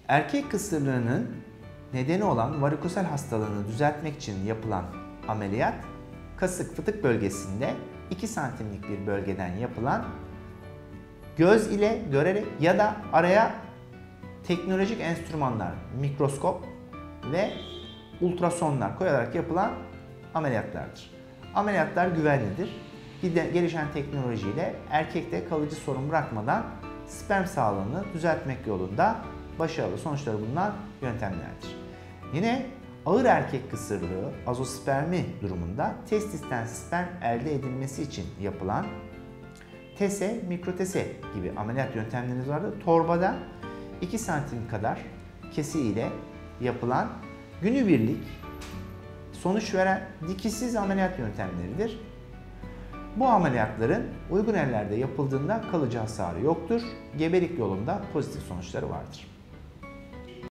Erkek kısırlığının nedeni olan varikosel hastalığını düzeltmek için yapılan ameliyat, kasık fıtık bölgesinde 2 santimlik bir bölgeden yapılan, göz ile görerek ya da araya teknolojik enstrümanlar, mikroskop ve ultrasonlar koyarak yapılan ameliyatlardır. Ameliyatlar güvenlidir. Gelişen teknolojiyle erkekte kalıcı sorun bırakmadan sperm sağlığını düzeltmek yolunda başarılı sonuçları bulunan yöntemlerdir. Yine ağır erkek kısırlığı, azospermi durumunda testisten sperm elde edilmesi için yapılan tese, mikrotese gibi ameliyat yöntemlerimiz vardır. Torbada 2 santim kadar kesi ile yapılan günübirlik sonuç veren dikişsiz ameliyat yöntemleridir. Bu ameliyatların uygun ellerde yapıldığında kalıcı hasarı yoktur. Gebelik yolunda pozitif sonuçları vardır.